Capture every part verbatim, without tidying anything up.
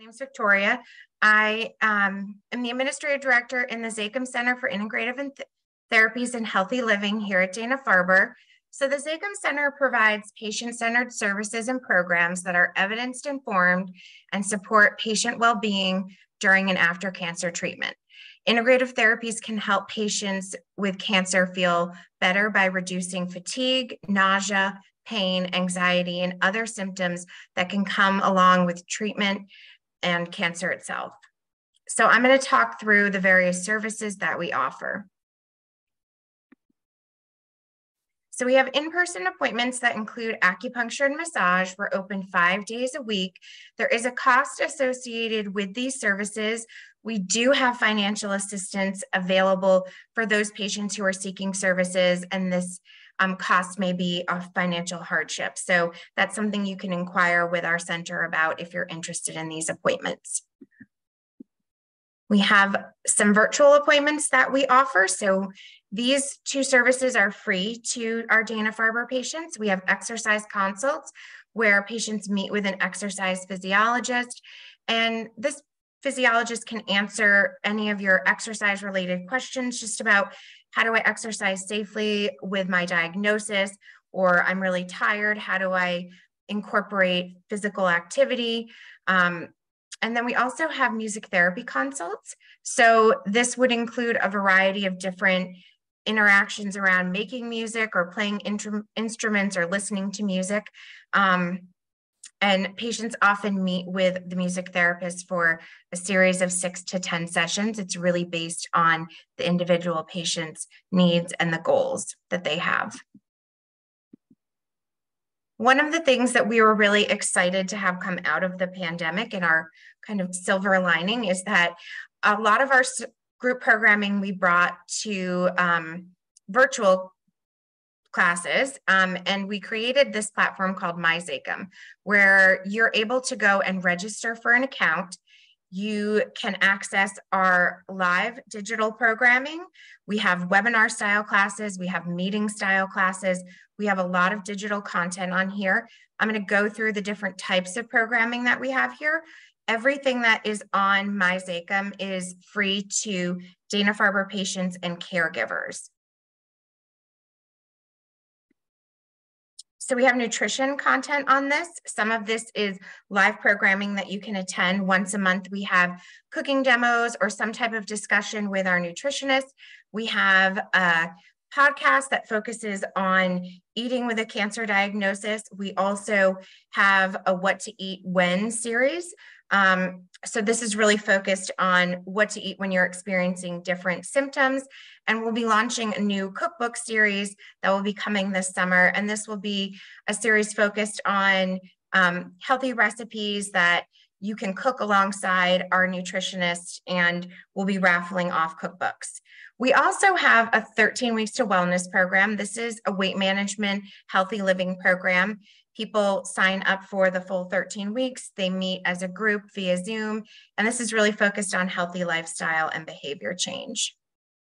name's Victoria. I um, am the Administrative Director in the Zakim Center for Integrative and Th Therapies and Healthy Living here at Dana-Farber. So the Zakim Center provides patient-centered services and programs that are evidence-informed and support patient well-being during and after cancer treatment. Integrative therapies can help patients with cancer feel better by reducing fatigue, nausea, pain, anxiety, and other symptoms that can come along with treatment and cancer itself. So I'm going to talk through the various services that we offer. So we have in-person appointments that include acupuncture and massage. We're open five days a week. There is a cost associated with these services. We do have financial assistance available for those patients who are seeking services, and this um, cost may be a financial hardship. So that's something you can inquire with our center about if you're interested in these appointments. We have some virtual appointments that we offer. So these two services are free to our Dana-Farber patients. We have exercise consults where patients meet with an exercise physiologist, and this physiologist can answer any of your exercise related questions just about how do I exercise safely with my diagnosis, or I'm really tired, how do I incorporate physical activity? Um, And then we also have music therapy consults. So this would include a variety of different interactions around making music or playing instruments or listening to music. Um, and patients often meet with the music therapist for a series of six to ten sessions. It's really based on the individual patient's needs and the goals that they have. One of the things that we were really excited to have come out of the pandemic and our kind of silver lining is that a lot of our group programming we brought to um, virtual classes, um, and we created this platform called My Zakim, where you're able to go and register for an account. You can access our live digital programming. We have webinar style classes. We have meeting style classes. We have a lot of digital content on here. I'm going to go through the different types of programming that we have here. Everything that is on My Zakim is free to Dana-Farber patients and caregivers. So we have nutrition content on this. Some of this is live programming that you can attend. Once a month, we have cooking demos or some type of discussion with our nutritionist. We have a podcast that focuses on eating with a cancer diagnosis. We also have a What to Eat When series. Um, so this is really focused on what to eat when you're experiencing different symptoms. And we'll be launching a new cookbook series that will be coming this summer. And this will be a series focused on um, healthy recipes that you can cook alongside our nutritionist, and we'll be raffling off cookbooks. We also have a thirteen weeks to wellness program. This is a weight management, healthy living program. People sign up for the full thirteen weeks. They meet as a group via Zoom, and this is really focused on healthy lifestyle and behavior change.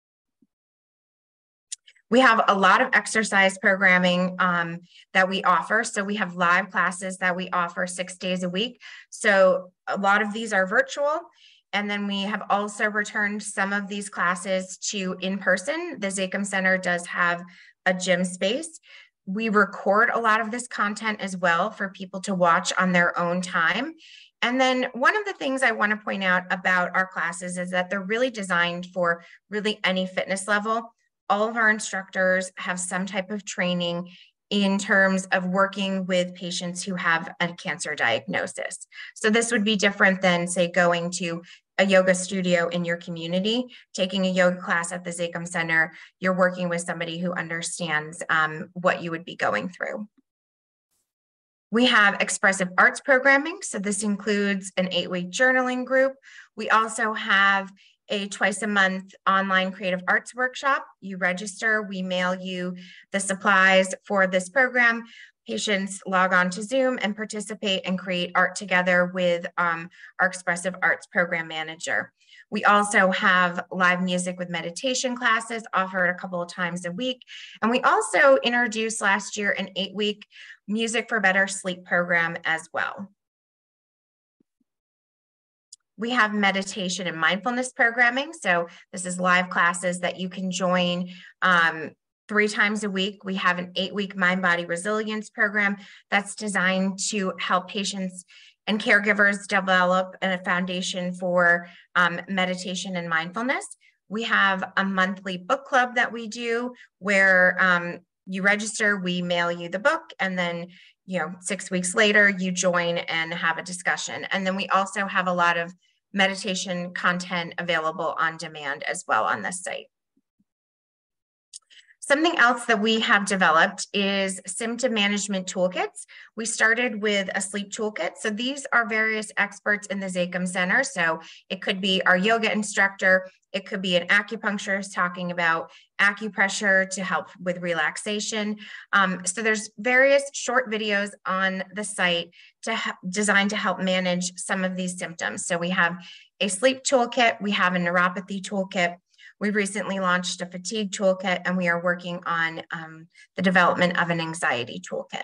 We have a lot of exercise programming um, that we offer. So we have live classes that we offer six days a week. So a lot of these are virtual. And then we have also returned some of these classes to in-person. The Zakim Center does have a gym space. We record a lot of this content as well for people to watch on their own time. And then one of the things I want to point out about our classes is that they're really designed for really any fitness level. All of our instructors have some type of training in terms of working with patients who have a cancer diagnosis. So this would be different than, say, going to a yoga studio in your community, taking a yoga class at the Zakim Center. You're working with somebody who understands um, what you would be going through. We have expressive arts programming. So this includes an eight-week journaling group. We also have a twice a month online creative arts workshop. You register, we mail you the supplies for this program. Patients log on to Zoom and participate and create art together with um, our expressive arts program manager. We also have live music with meditation classes offered a couple of times a week. And we also introduced last year an eight-week Music for Better Sleep program as well. We have meditation and mindfulness programming. So this is live classes that you can join um, three times a week. We have an eight-week mind-body resilience program that's designed to help patients and caregivers develop a foundation for um, meditation and mindfulness. We have a monthly book club that we do where um, you register, we mail you the book, and then you know, six weeks later, you join and have a discussion. And then we also have a lot of meditation content available on demand as well on this site. Something else that we have developed is symptom management toolkits. We started with a sleep toolkit. So these are various experts in the Zakim Center. So it could be our yoga instructor, it could be an acupuncturist talking about acupressure to help with relaxation. Um, so there's various short videos on the site to designed to help manage some of these symptoms. So we have a sleep toolkit, we have a neuropathy toolkit. We recently launched a fatigue toolkit, and we are working on um, the development of an anxiety toolkit.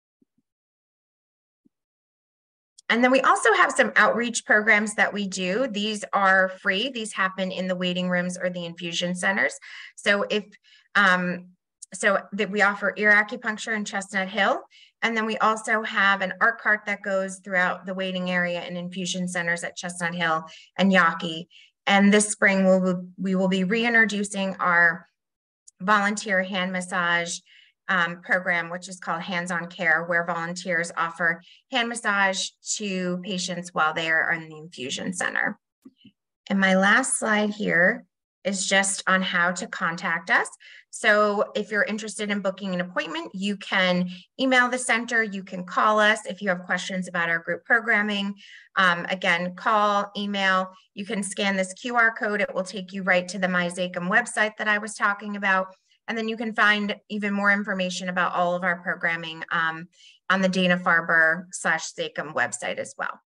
And then we also have some outreach programs that we do. These are free. These happen in the waiting rooms or the infusion centers. So if um, so that we offer ear acupuncture in Chestnut Hill. And then we also have an art cart that goes throughout the waiting area and infusion centers at Chestnut Hill and Yawkey. And this spring, we'll, we will be reintroducing our volunteer hand massage um, program, which is called Hands-on Care, where volunteers offer hand massage to patients while they are in the infusion center. And my last slide here is just on how to contact us. So if you're interested in booking an appointment, you can email the center, you can call us if you have questions about our group programming. Um, again, call, email, you can scan this Q R code. It will take you right to the My Zakim website that I was talking about. And then you can find even more information about all of our programming um, on the Dana-Farber slash Zakim website as well.